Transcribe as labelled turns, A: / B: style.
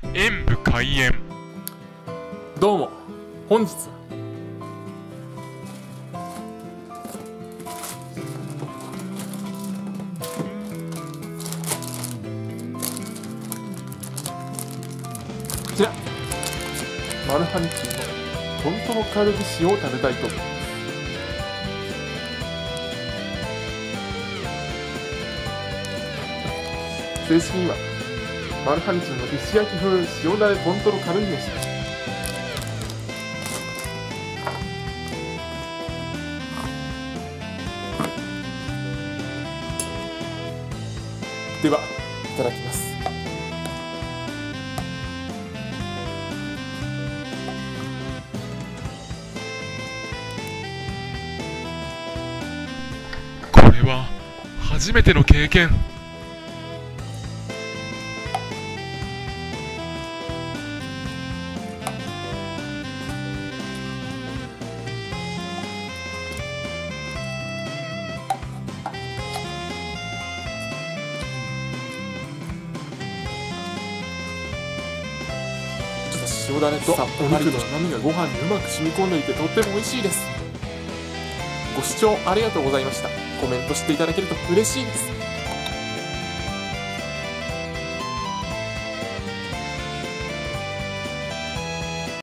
A: 演武開演。
B: どうも、本日はこちらマルハニチュウのトントロカルビ塩を食べたいと思います。正式にはマルハニチュウの石焼き風塩だれトントロカルビ飯です。では、いただきます。
A: これは初めての経験。
B: 塩だれとお肉の旨味がご飯にうまく染み込んでいてとっても美味しいです。ご視聴ありがとうございました。コメントしていただけると嬉しいです。